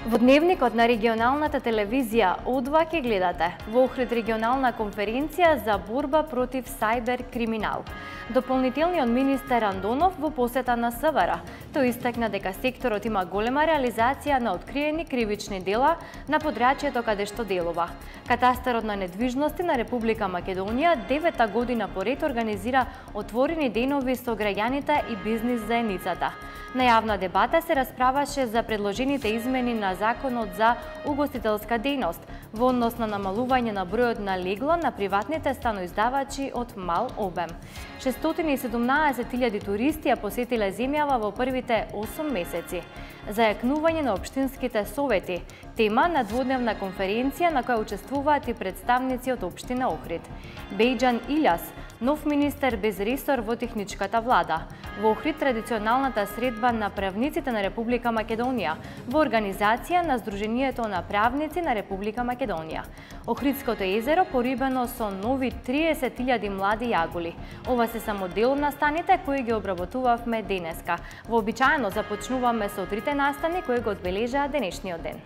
Во дневникот на регионалната телевизија О2 ќе гледате во Охрид регионална конференција за борба против сајбер криминал. Дополнителниот министер Андонов во посета на СВР. Тој истакна дека секторот има голема реализација на откриени кривични дела на подрачјето каде што делува. Катастарот на недвижности на Република Македонија 9-та година поред организира отворени денови со граѓаните и бизнис заедницата. На јавна дебата се расправаше за предложените измени на Законот за угостителска дејност во однос на намалување на бројот на легла на приватните станоиздавачи од мал обем. 617.000 туристи ја посетиле земјава во првите 8 месеци. Зајакнување на општинските совети, тема на дводневна конференција на која учествуваат и представници од општина Охрид. Бејџан Илјас, нов министер без ресор во техничката влада. Во Охрид традиционалната средба на правниците на Република Македонија во организација на Сдруженијето на правници на Република Македонија. Охридското езеро порибено со нови 30.000 млади јаголи. Ова се само дел од настаните кои ги обработувавме денеска. Вообичаено започнуваме со трите настани кои го одбележаа денешниот ден.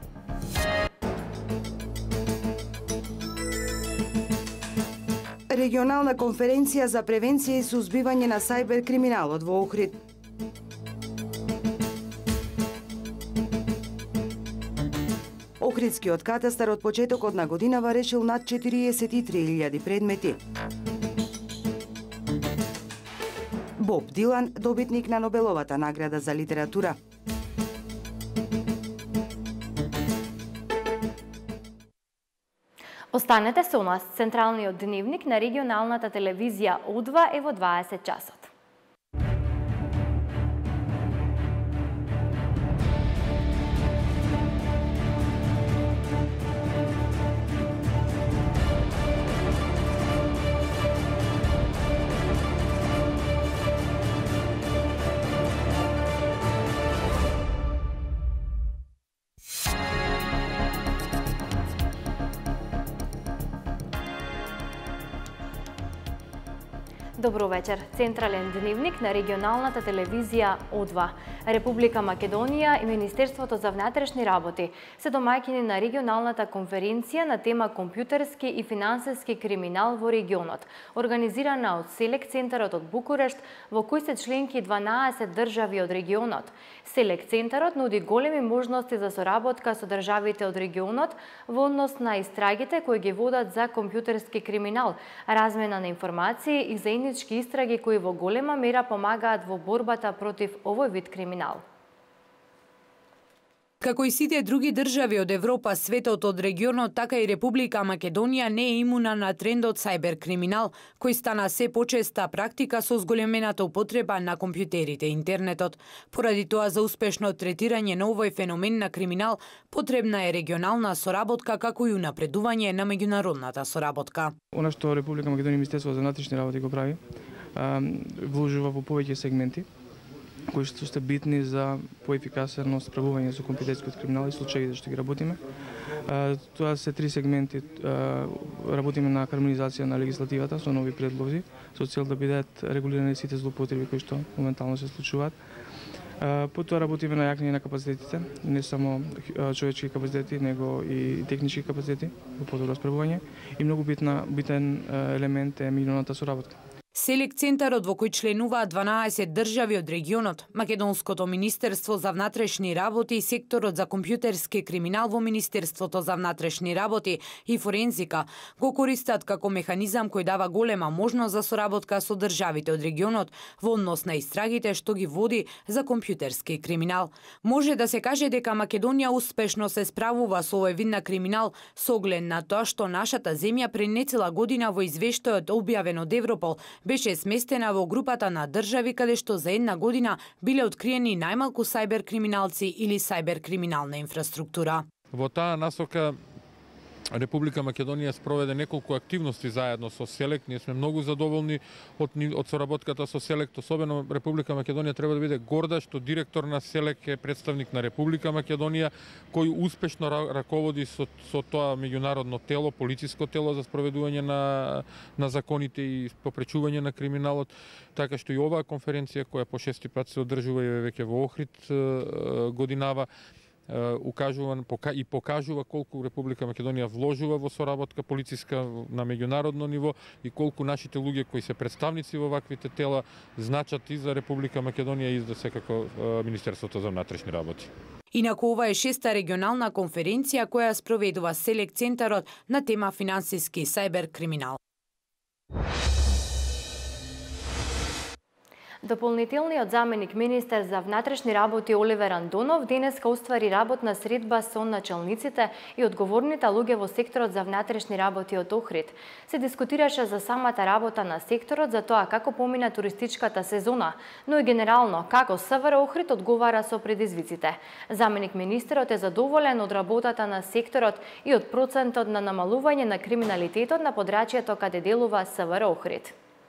Регионална конференција за превенција и сузбивање на сајбер криминалот во Охрид. Охридскиот катастар од почетокот на годинава решил над 43.000 предмети. Боб Дилан, добитник на Нобеловата награда за литература. Останете со нас. Централниот дневник на регионалната телевизија О2 е во 20 часот. Добро вечер. Централен дневник на регионалната телевизија О2. Република Македонија и Министерството за внатрешни работи се домаќини на регионалната конференција на тема компјутерски и финансиски криминал во регионот, организирана од Селек центарот од Букурешт, во кој се членки 12 држави од регионот. Селек центарот нуди големи можности за соработка со државите од регионот во однос на истрагите кои ги водат за компјутерски криминал, размена на информации и заеднички истраги кои во голема мера помагаат во борбата против овој вид криминал. Како и сите други држави од Европа, светот од регионот, така и Република Македонија не е имуна на трендот сајбер криминал, кој стана се почеста практика со зголемената употреба на компјутерите и интернетот. Поради тоа, за успешно третирање на овој феномен на криминал, потребна е регионална соработка, како и унапредување на меѓународната соработка. Она што Република Македонија и Министерството за внатрешни работи го прави, вложува во повеќе сегменти кои што се битни за поефикасено справување со компјутерскиот криминал и случаите што ги работиме. Тоа се три сегменти. Работиме на хармонизација на легислативата со нови предлози, со цел да бидат регулирани сите злоупотреби кои што моментално се случуваат. Потоа работиме на јакнење на капацитетите, не само човечки капацитети, него и технички капацитети во подобро справување. И многу битен елемент е меѓународната соработка. Селек центарот во кој членуваат 12 држави од регионот, Македонското Министерство за внатрешни работи и секторот за компјутерски криминал во Министерството за внатрешни работи и форензика го користат како механизам кој дава голема можност за соработка со државите од регионот во однос на истрагите што ги води за компјутерски криминал. Може да се каже дека Македонија успешно се справува со овој вид на криминал со оглед на тоа што нашата земја пред нецела година во извештајот објавен од Европол беше сместена во групата на држави каде што за една година биле откриени најмалку сајбер криминалци или сајбер криминална инфраструктура. Во таа насока Република Македонија спроведе неколку активности заедно со Селек. Ние сме многу задоволни од соработката со Селек. Особено Република Македонија треба да биде горда што директор на Селек е представник на Република Македонија, кој успешно раководи со тоа меѓународно тело, полициско тело за спроведување на законите и попречување на криминалот. Така што и оваа конференција, која по 6 пат се одржува и веќе во Охрид годинава, покажува колку Република Македонија вложува во соработка полициска на меѓународно ниво и колку нашите луѓе кои се представници во ваквите тела значат и за Република Македонија и за секако Министерството за внатрешни работи. Инаку ова е 6-та регионална конференција која спроведува Селект центарот на тема финансиски и сајбер криминал. Дополнителниот заменик министер за внатрешни работи Оливер Андонов денеска оствари работна средба со началниците и одговорните луѓе во секторот за внатрешни работи од Охрид. Се дискутираше за самата работа на секторот, за тоа како помина туристичката сезона, но и генерално како СВР Охрид одговара со предизвиците. Заменик министерот е задоволен од работата на секторот и од процентот на намалување на криминалитетот на подрачјето каде делува СВР Охрид.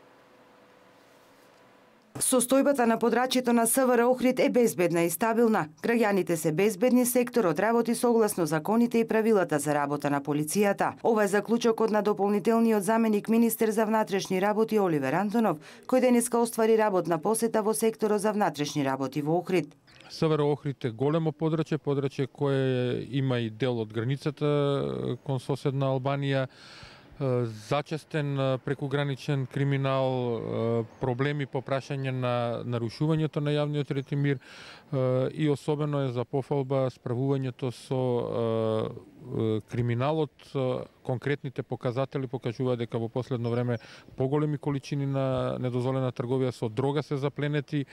Состојбата на подрачјето на СВР Охрид е безбедна и стабилна. Граѓаните се безбедни, секторот работи согласно законите и правилата за работа на полицијата. Ова е заклучокот на дополнителниот заменик министер за внатрешни работи Оливер Антонов, кој денеска оствари работна посета во секторот за внатрешни работи во Охрид. СВР Охрид е големо подрачје кое има и дел од границата кон соседна Албанија, зачестен прекуграничен криминал, проблеми по прашање на нарушувањето на јавниот ред и мир и особено е за пофалба справувањето со криминалот. Конкретните показатели покажуваат дека во последно време поголеми количини на недозволена трговија со дрога се запленети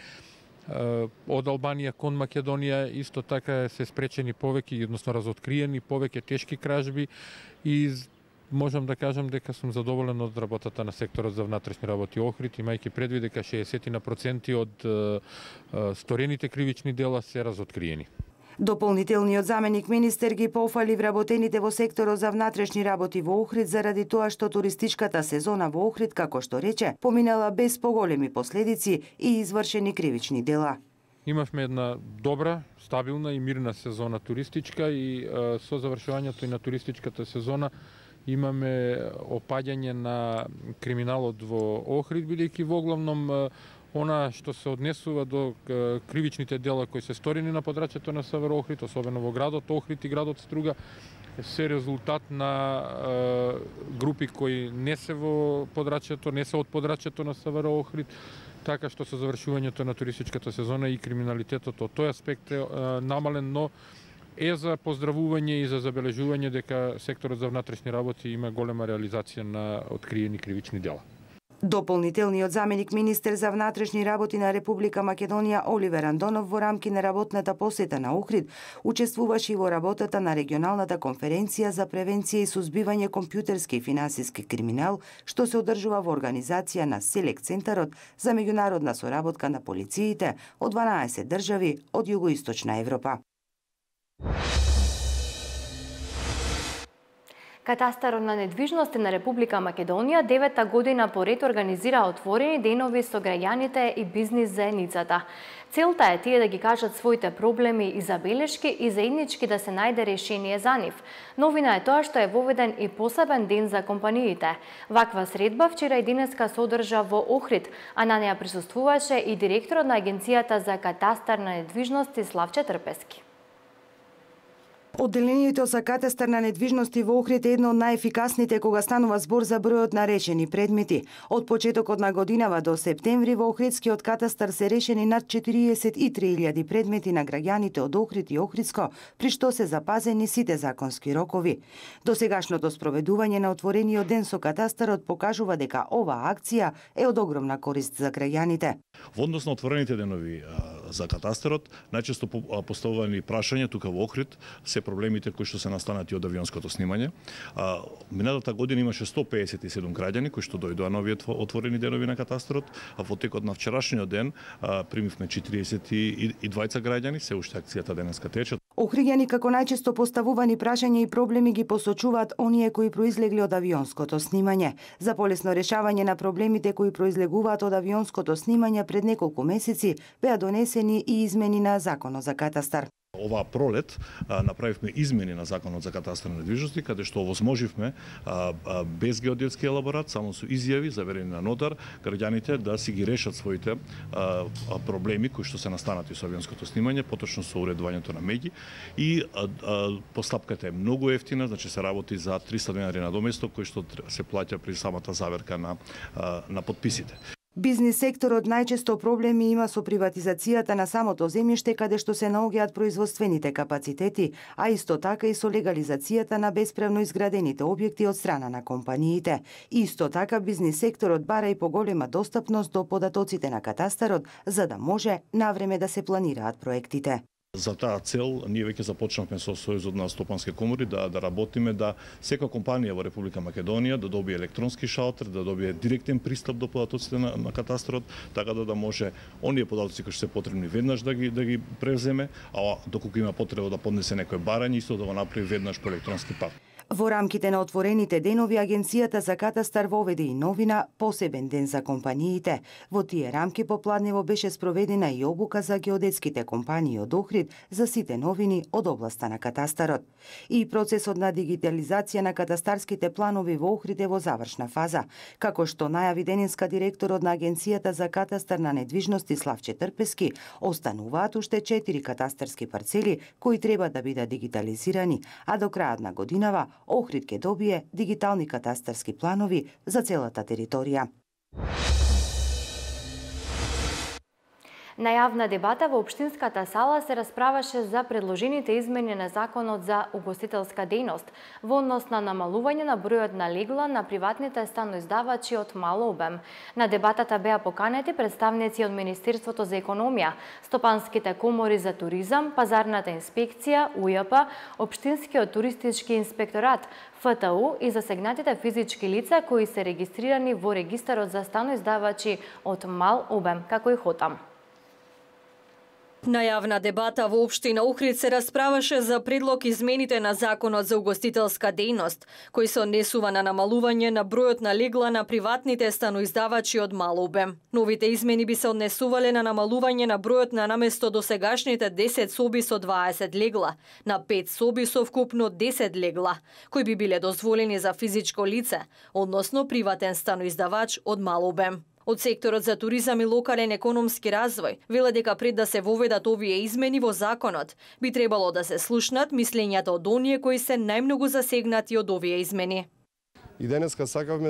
од Албанија кон Македонија. Исто така се спречени повеќе, односно разоткриени повеќе тешки кражби и можам да кажам дека сум задоволен од работата на секторот за внатрешни работи Охрид, имајќи предвид дека 60% од сторените кривични дела се разоткриени. Дополнителниот заменик министер ги пофали вработените во секторот за внатрешни работи во Охрид заради тоа што туристичката сезона во Охрид, како што рече, поминала без поголеми последици и извршени кривични дела. Имавме една добра, стабилна и мирна сезона туристичка и со завршувањето и на туристичката сезона имаме опаѓање на криминалот во Охрид, бидејќи во главном она што се однесува до кривичните дела кои се сторени на подрачјето на СВР Охрид, особено во градот Охрид и градот Струга, се резултат на групи кои не се во подрачјето, не се од подрачјето на СВР Охрид, така што со завршувањето на туристичката сезона и криминалитетот од тој аспект е намален, но е за поздравување и за забележување дека секторот за внатрешни работи има голема реализација на откриени кривични дела. Дополнителниот заменик министер за внатрешни работи на Република Македонија Оливер Андонов во рамки на работната посета на Охрид учествуваше и во работата на регионалната конференција за превенција и сузбивање компјутерски и финансиски криминал, што се одржува во организација на Селект центарот за меѓународна соработка на полициите од 12 држави од југоисточна Европа. Катастарот на недвижности на Република Македонија 9-та година поред организира отворени денови со граѓаните и бизнис заедницата. Целта е тие да ги кажат своите проблеми и забелешки и заеднички да се најде решение за нив. Новина е тоа што е воведен и посебен ден за компаниите. Ваква средба вчера и денеска се одржа во Охрид, а на неа присуствуваше и директорот на Агенцијата за катастар на недвижности Славче Трпески. Одделението за катастар на недвижности во Охрид е едно од најефикасните кога станува збор за бројот на решени предмети. Од почетокот на годинава до септември во Охридскиот катастар се решени над 43.000 предмети на граѓаните од Охрид и Охридско, при што се запазени сите законски рокови. Досегашното спроведување на отворениот ден со катастарот покажува дека оваа акција е од огромна корист за граѓаните. Во однос на отворените денови за катастарот, најчесто поставувани прашања тука во Охрид се проблемите кои што се настанати од авионското снимање. Минатата година имаше 157 граѓани кои што дојдоа на овие отворени денови на катастарот, а во текот на вчерашниот ден примивме 42 граѓани, се уште акцијата денеска тече. Охриѓани како најчесто поставувани прашања и проблеми ги посочуваат оние кои произлегли од авионското снимање. За полесно решавање на проблемите кои произлегуваат од авионското снимање пред неколку месеци беа донесени и измени на Законот за катастар. Оваа пролет направивме измени на Законот за катастар на недвижности, каде што овозможивме без геодетски елаборат, само со изјави заверени на нотар, граѓаните да си ги решат своите проблеми кои што се настанати со авионското снимање, поточно со уредувањето на меѓи, и постапката е многу ефтина, значи се работи за 300 денари на доместо кој што се плаќа при самата заверка на подписите. Бизнис секторот најчесто проблеми има со приватизацијата на самото земјиште каде што се наоѓаат производствените капацитети, а исто така и со легализацијата на бесправно изградените објекти од страна на компаниите. Исто така бизнис секторот бара и поголема достапност до податоците на катастарот, за да може навреме да се планираат проектите. За таа цел, ние веќе започнавме со Сојузот на стопански комори да работиме да сека компанија во Република Македонија да добие електронски шалтер, да добие директен пристап до податоците на катастарот, така да може оние податоци кои што се потребни веднаш да ги превземе, а доколку има потреба да поднесе некој барање, исто да го направи веднаш по електронски пат. Во рамките на отворените денови, Агенцијата за катастар воведе и новина посебен ден за компаниите. Во тие рамки попладнево беше спроведена и обука за геодетските компании од Охрид за сите новини од областа на катастарот. И процесот на дигитализација на катастарските планови во Охрид е во завршна фаза. Како што најави денеска директорот на Агенцијата за катастар на недвижности Славче Трпески, остануваат уште 4 катастарски парцели кои треба да бидат дигитализирани, а до крајот на годинава Охрид ќе добие дигитални катастарски планови за целата територија. На јавна дебата во Општинската сала се расправаше за предложените измени на Законот за угостителска дејност во однос на намалување на бројот на легла на приватните станоиздавачи од мал обем. На дебатата беа поканети представници од Министерството за економија, стопанските комори за туризам, пазарната инспекција, УЈП, Општинскиот туристички инспекторат, ФТУ и засегнатите физички лица кои се регистрирани во регистарот за станоиздавачи од мал обем, како и ХОТАМ. На јавна дебата во Општина Охрид се расправаше за предлог измените на Законот за угостителска дејност, кој се однесува на намалување на бројот на легла на приватните станоиздавачи од мал обем. Новите измени би се однесувале на намалување на бројот на наместо досегашните 10 соби со 20 легла, на 5 соби со вкупно 10 легла, кои би биле дозволени за физичко лице, односно приватен станоиздавач од мал обем. Од секторот за туризам и локален економски развој веле дека пред да се воведат овие измени во законот, би требало да се слушнат мислењата од оние кои се најмногу засегнати од овие измени. И денеска сакавме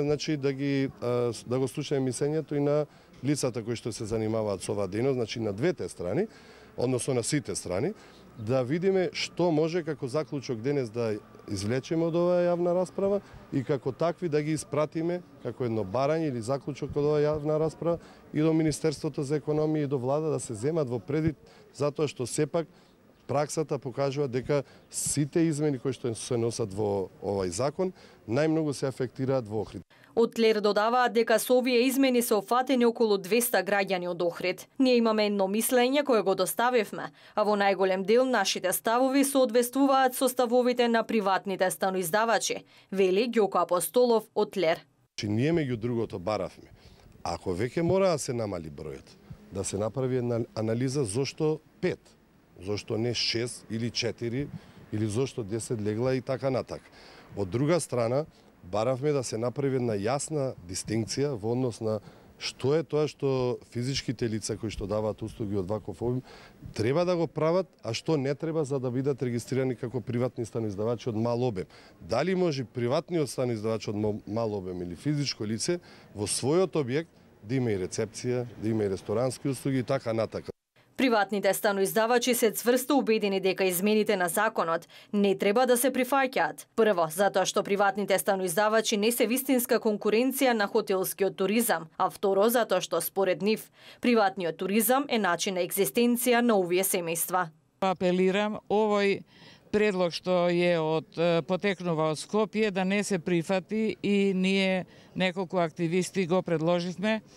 да го слушаме мислењето и на лицата кои што се занимаваат со оваа дејност, значи на двете страни, односно на сите страни, да видиме што може како заклучок денес да извлечеме од оваа јавна расправа и како такви да ги испратиме како едно барање или заклучок од оваа јавна расправа и до Министерството за економија и до влада да се земат во предвид, затоа што сепак праксата покажува дека сите измени кои што се носат во овој закон најмногу се афектираат во Охрид. Од ТЛЕР додаваат дека со овие измени се офатени околу 200 граѓани од Охрид. Ние имаме едно мислење кое го доставивме, а во најголем дел нашите ставови соодветствуваат со ставовите на приватните станоиздавачи, вели Ѓоко Апостолов од ТЛЕР. Ние меѓу другото баравме, ако веќе мора да се намали бројот, да се направи една анализа зошто 5, зошто не 6 или 4 или зошто 10 легла и така натака. Од друга страна, баравме да се направи една јасна дистинкција во однос на што е тоа што физичките лица кои што даваат услуги од ваков обим треба да го прават, а што не треба за да бидат регистрирани како приватни станоиздавачи од мал обем. Дали може приватниот станоиздавач од мал обем или физичко лице во својот објект да има и рецепција, да има и ресторански услуги и така натака. Приватните станоиздавачи се цврсто убедени дека измените на законот не треба да се прифаќаат. Прво, затоа што приватните станоиздавачи не се вистинска конкуренција на хотелскиот туризам, а второ, затоа што според нив, приватниот туризам е начин на екзистенција на овие семејства. Апелирам овој предлог што е потекнува од Скопје да не се прифати и ние неколку активисти го предложивме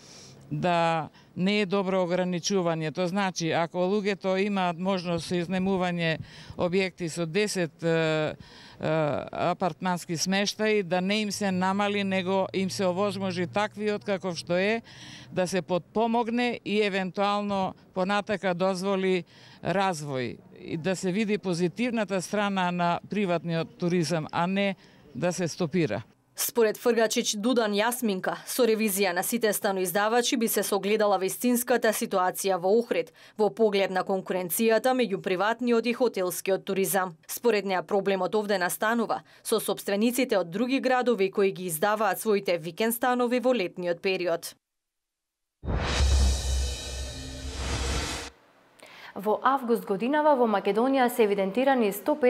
да не е добро ограничување. Тоа значи, ако луѓето имаат можност за изнемување објекти со 10 апартмански смештаи, да не им се намали, него им се овозможи таквиот каков што е, да се подпомогне и евентуално понатака дозволи развој и да се види позитивната страна на приватниот туризам, а не да се стопира. Според Фргачич Дудан Јасминка, со ревизија на сите станоиздавачи би се согледала вистинската ситуација во Охрид, во поглед на конкуренцијата меѓу приватниот и хотелскиот туризам. Според неа проблемот овде настанува со сопствениците од други градови кои ги издаваат своите викенд станови во летниот период. Во август годинава во Македонија се евидентирани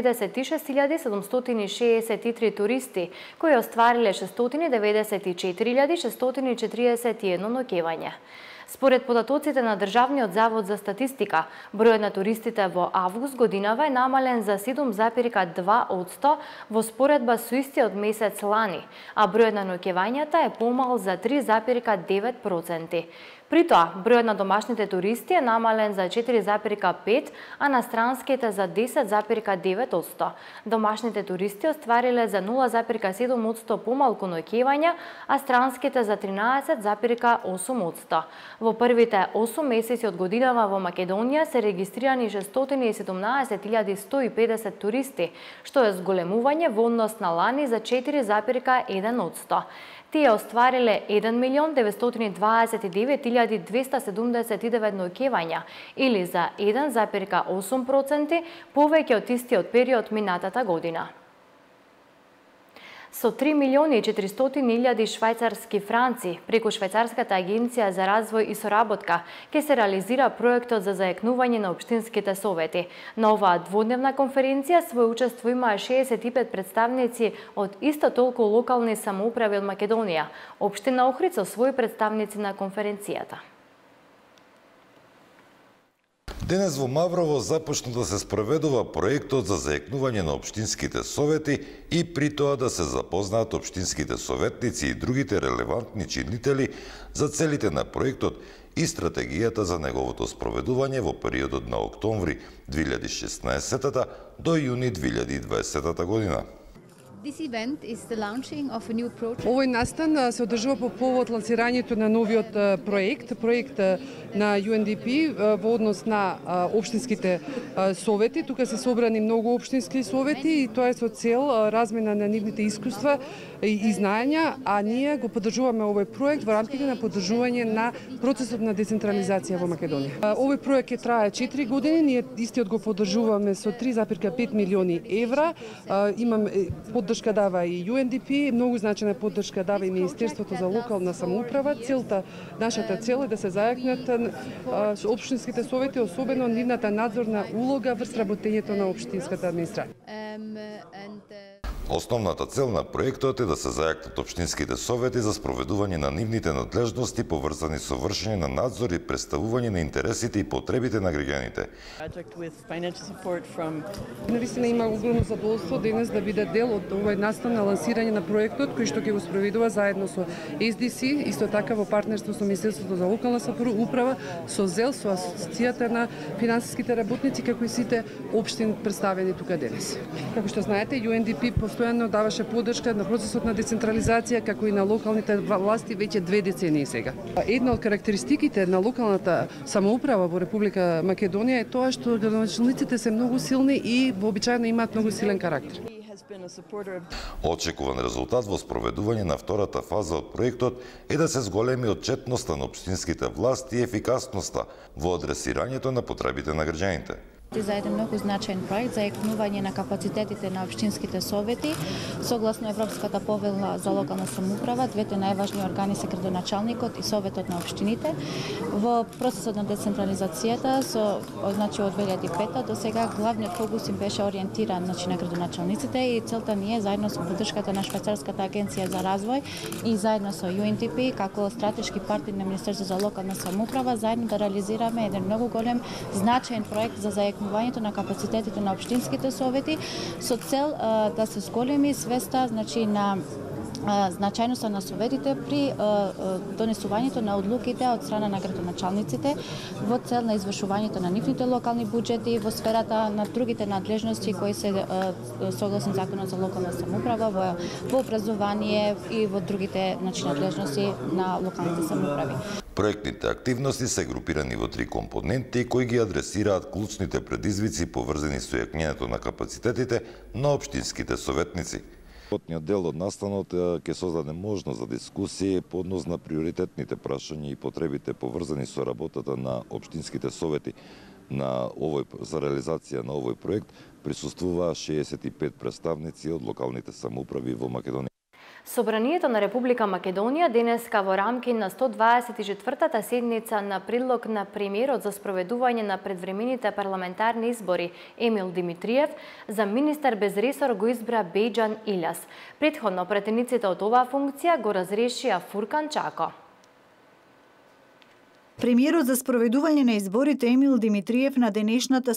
156.763 туристи, кои оствариле 694.641 ноќевање. Според податоците на Државниот завод за статистика, бројот на туристите во август годинава е намален за 7,2% во споредба со истиот месец лани, а бројот на ноќевањата е помал за 3,9%. При тоа, бројот на домашните туристи е намален за 4,5%, а на странските за 10,9%. Домашните туристи оствариле за 0,7% помалку ноќевања, а странските за 13,8%. Во првите 8 месеци од годинава во Македонија се регистрирани 617.150 туристи, што е зголемување во однос на лани за 4,1%. Тие оствариле 1.929.279 ноќевања, или за 1,8% повеќе од истиот период минатата година. Со 3.400.000 швајцарски франци преку Швајцарската агенција за развој и соработка ќе се реализира проектот за зајакнување на општинските совети. На оваа дводневна конференција свој учество имаа 65 представници од исто толку локални самоуправи од Македонија. Општина Охрид со своји представници на конференцијата. Денес во Маврово започна да се спроведува проектот за зајакнување на општинските совети и при тоа да се запознаат општинските советници и другите релевантни чинители за целите на проектот и стратегијата за неговото спроведување во периодот на октомври 2016 до јуни 2020 година. Овој настан се одржува по повод лансирањето на новиот проект на UNDP во однос на општинските совети. Тука се собрани многу општински совети и тоа е со цел размена на нивните искуства и знаења, а ние го поддржуваме овој проект во рамките на поддржување на процесот на децентрализација во Македонија. Овој проект ќе трае 4 години, ние истиот го поддржуваме со 3,5 милиони евра. Поддршка дава и UNDP, многу значајна поддршка дава и Министерството за локална самоуправа. Нашата цел е да се зајакнат општинските совети, особено нивната надзорна улога врз работењето на општинската администрација. Основната цел на проектот е да се зајакнат општинските совети за спроведување на нивните надлежности поврзани со вршење на надзор и представување на интересите и потребите на граѓаните. Навистина има огромно задоволство денес да биде дел од овој настан на лансирање на проектот кој што ќе го спроведува заедно со SDC, исто така во партнерство со Министерството за локална самоуправа, со ЗЕЛ, со Асоциацијата на финансиските работници, како и сите општини представени тука денес. Како што знаете, UNDP постојано даваше поддршка на процесот на децентрализација, како и на локалните власти веќе 2 децении сега. Една од карактеристиките на локалната самоуправа во Република Македонија е тоа што градоначалниците се многу силни и вообичаено имаат многу силен карактер. Очекуван резултат во спроведување на втората фаза од проектот е да се зголеми отчетноста на општинските власти и ефикасноста во адресирањето на потребите на граѓаните. За еден многу значаен проект за зајакнување на капацитетите на општинските совети, согласно Европската повела за локална самоуправа, двете најважни органи се градоначалникот и советот на општините. Во процесот на децентрализацијата од 2005 до сега главниот фокус им беше ориентиран на градоначалниците и целта ни е заедно со поддршката на Швајцарската агенција за развој и заедно со UNDP како стратешки партнер на Министерството за локална самоуправа заедно да реализираме еден многу голем значаен проект за зајакнувањето на капацитетите на општинските совети со цел да се зголеми свеста на значајноста на советите при донесувањето на одлуките од страна на градоначалниците во цел на извршувањето на нивните локални буџети во сферата на другите надлежности кои се согласно Законот за локална самоуправа во образование и во другите надлежности на локалните самоуправи. Проектните активности се групирани во 3 компоненти кои ги адресираат клучните предизвици поврзани со јакнењето на капацитетите на општинските советници. Работниот дел од настанот ќе создаде можност за дискусија по однос на приоритетните прашања и потребите поврзани со работата на општинските совети за реализација на овој проект. Присуствуваа 65 представници од локалните самоуправи во Македонија. Собранието на Република Македонија денеска во рамки на 124-та седница на предлог на премиерот за спроведување на предвремените парламентарни избори Емил Димитриев за министер без ресор го избра Бејџан Илјас. Претходно пратениците од оваа функција го разрешија Фуркан Чако. Премиерот за спроведување на изборите Емил Димитриев на денешната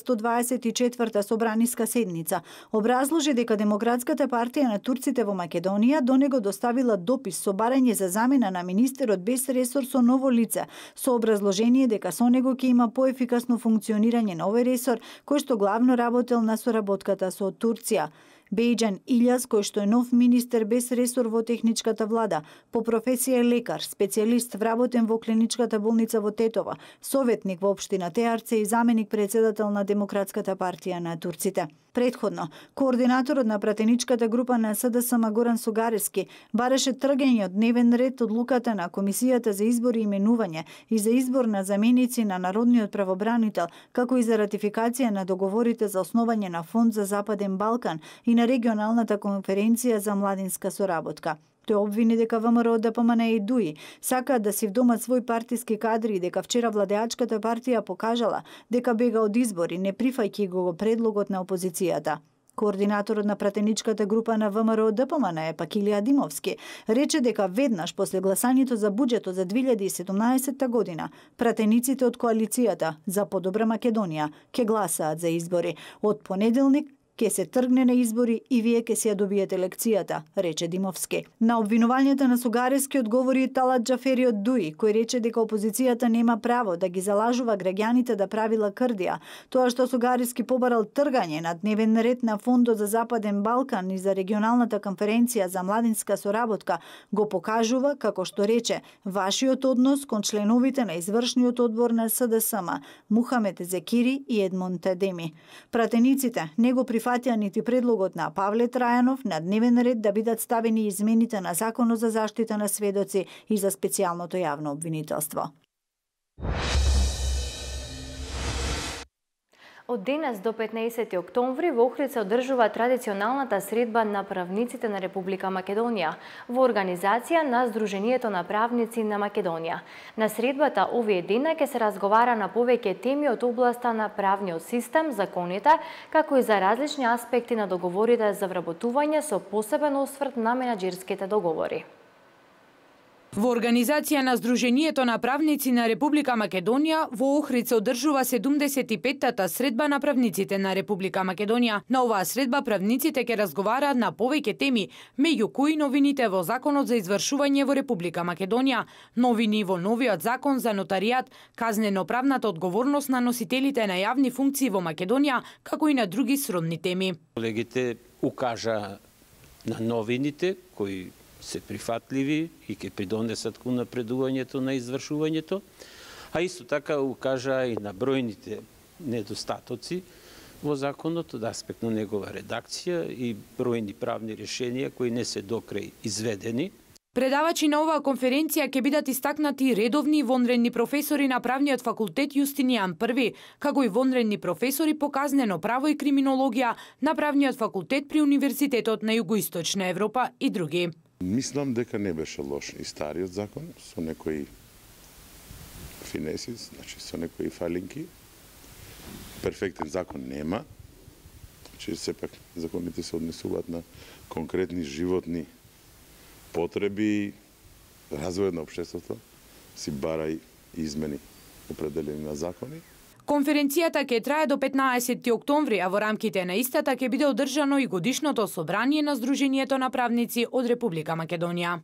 124-та собраниска седница образложи дека Демократската партија на турците во Македонија до него доставила допис со барање за замена на министерот без ресор со ново лице, со образложение дека со него ќе има поефикасно функционирање на овој ресор кој што главно работел на соработката со Турција. Бејџан Илјас, кој што е нов министер без ресор во техничката влада, по професија е лекар, специјалист вработен во клиничката болница во Тетова, советник во општина Теарце и заменик председател на Демократската партија на турците. Претходно, координаторот на пратеничката група на СДСМ Горан Сугарески бараше тргање од дневен ред одлуката на Комисијата за избори и именување и за избор на заменици на народниот правобранител, како и за ратификација на договорите за основање на Фонд за Западен Балкан и на регионалната конференција за младинска соработка. Тој обвини дека ВМРО, ДПМН и ДУИ сакаат да си вдомат свој партиски кадри и дека вчера владеачката партија покажала дека бега од избори, не прифајќи го предлогот на опозицијата. Координаторот на пратеничката група на ВМРО ДПМН Пакилија Димовски рече дека веднаш после гласањето за буџетот за 2017 година пратениците од коалицијата за подобра Македонија ќе гласаат за избори. Од понеделник ќе се тргне на избори и вие ќе си ја добиете лекцијата, рече Димовски. На обвинувањата на Сугарески одговори Талат Џафери од ДУИ, кој рече дека опозицијата нема право да ги залажува граѓаните да правила крдија. Тоа што Сугарески побарал тргање на дневен ред на Фондот за Западен Балкан и за регионалната конференција за младинска соработка го покажува, како што рече, вашиот однос кон членовите на извршниот одбор на СДСМ, Мухамед Зекири и Едмон Тедеми. Пратениците не го прифатија нити предлогот на Павле Трајанов на дневен ред да бидат ставени измените на Законот за заштита на сведоци и за специјалното јавно обвинителство. Од денес до 15 октомври во Охрид се одржува традиционалната средба на правниците на Република Македонија во организација на Сдруженијето на правници на Македонија. На средбата овие дена ќе се разговара на повеќе теми од областа на правниот систем, законите, како и за различни аспекти на договорите за вработување со посебен осврт на менаџерските договори. Во организација на Сдруженијето на правници на Република Македонија во Охрид се одржува 75-та средба на правниците на Република Македонија. На оваа средба правниците ќе разговараат на повеќе теми, меѓу кои новините во Законот за извршување во Република Македонија, новини во новиот закон за нотаријат, казнено-правната одговорност на носителите на јавни функции во Македонија, како и на други сродни теми. Колегите укажа на новините кои се прифатливи и ќе придонесат кон напредувањето на извршувањето, а исто така укажа и на бројните недостатоци во законот од аспект на негова редакција и бројни правни решенија кои не се докрај изведени. Предавачи на оваа конференција ќе бидат истакнати редовни и вонредни професори на Правниот факултет Јустинијан I, како и вонредни професори по казнено право и криминологија на Правниот факултет при Универзитетот на Југоисточна Европа и други. Мислам дека не беше лош и стариот закон, со некои финеси, значи со некои фалинки. Перфектен закон нема, значи сепак законите се однесуваат на конкретни животни потреби, развојот на општеството, си бара и измени определени на закони. Конференцијата ќе трае до 15 октомври, а во рамките на истата ќе биде одржано и годишното собрание на Сдруженијето на правници од Република Македонија.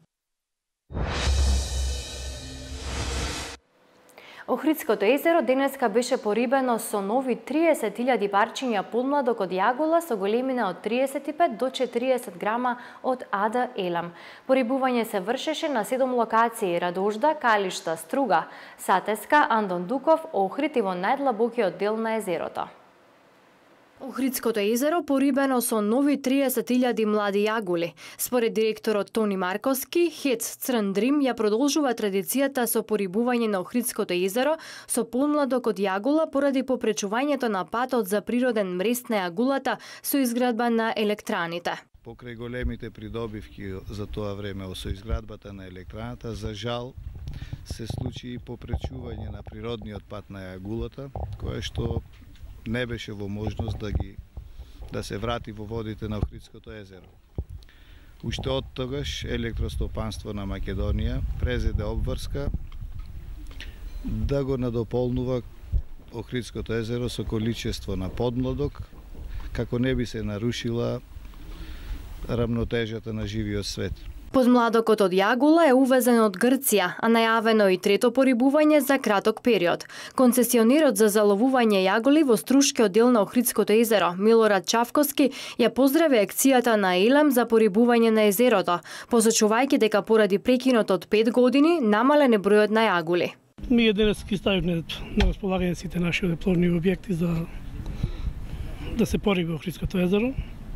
Охридското езеро денеска беше порибено со нови 30.000 парчиња подмладок од јагола со големина од 35 до 40 грама од Ада Елам. Порибување се вршеше на 7 локации: Радожда, Калишта, Струга, Сатеска, Андон Дуков, Охрид и во најдлабокиот дел на езерото. Охридското езеро порибено со нови 30.000 млади јаголи. Според директорот Тони Марковски, ХЕЦ Црн Дрим ја продолжува традицијата со порибување на Охридското езеро со подмладок од јагола поради попречувањето на патот за природен мрест на јаголата со изградба на електраните. Покрај големите придобивки за тоа време со изградбата на електраната, за жал се случи и попречување на природниот пат на јаголата, кое што не беше во можност да се врати во водите на Охридското езеро. Уште од тогаш Електростопанство на Македонија презеде обврска да го надополнува Охридското езеро со количество на подмладок, како не би се нарушила рамнотежата на живиот свет. Подмладокот од јагола е увезен од Грција, а најавено и трето порибување за краток период. Концесионерот за заловување јаголи во струшкиот дел на Охридското езеро, Милорад Чавковски, ја поздрави акцијата на Елам за порибување на езерото, посочувајќи дека поради прекинот од 5 години намален е бројот на јаголи. Ние денес ќе ставиме на располагање сите наши пловни објекти за да се пориби Охридското езеро.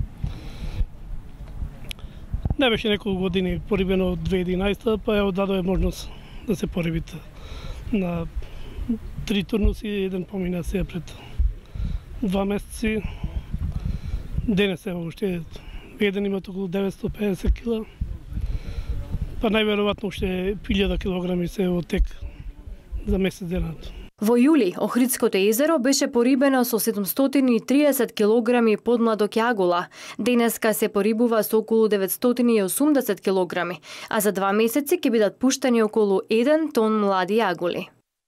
Не беше неколку години порибено од 2011, па ја дадове можност да се порибите на 3 турнуси, еден помина се пред 2 месеци. Денес е уште еден имат околу 950 кила, па најверојатно уште 1000 килограми се во тек за месец денат. Во јули, Охридското езеро беше порибено со 730 килограми подмладок јагола. Денеска се порибува со околу 980 килограми, а за 2 месеци ќе бидат пуштени околу 1 тон млади јаголи.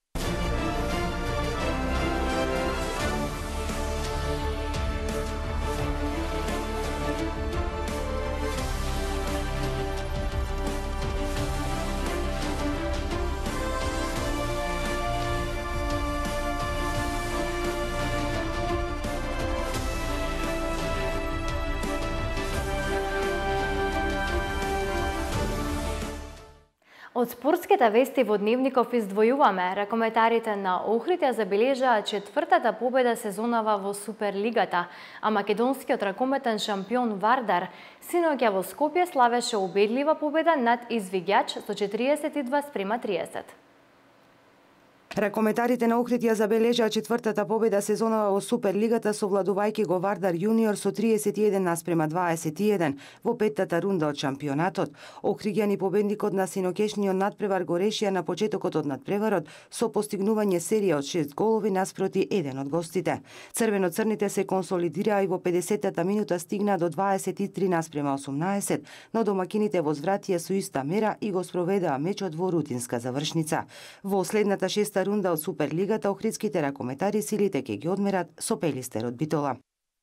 Од спортските вести во Дневников издвојуваме. Ракометарите на Охрид ја забележаа 4-та победа сезонава во Суперлигата, а македонскиот ракометен шампион Вардар синоќа во Скопје славеше убедлива победа над Извигјач со 42:30. Ракометарите на Охрид ја забележаа 4-та победа сезонава во Суперлигата совладувајќи го Вардар јуниор со 31:21 во 5-та рунда од шампионатот. Охриѓани победникот на синокешниот надпревар го решија на почетокот од надпреварот со постигнување серија од 6 голови наспроти еден од гостите. Црвено-црните се консолидираа и во 50-та минута стигнаа до 23:18, но домакините возвратија со иста мера и го спроведаа мечот во рутинска завршница. Во следната 6-та рунда од Суперлигата охридските ракометари силите ќе ги одмерат со Пелистер од Битола.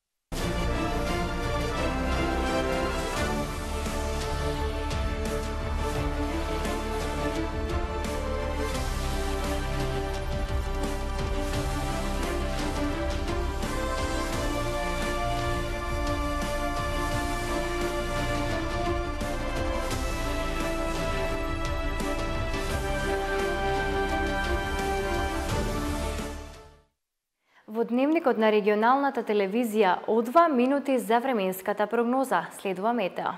Во Дневникот на регионалната телевизија О2 минути за временската прогноза. Следува метео.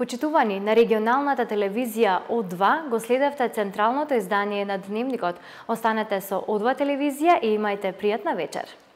Почитувани, на регионалната телевизија О2 го следевте централното издание на Дневникот. Останете со О2 телевизија и имајте пријатна вечер.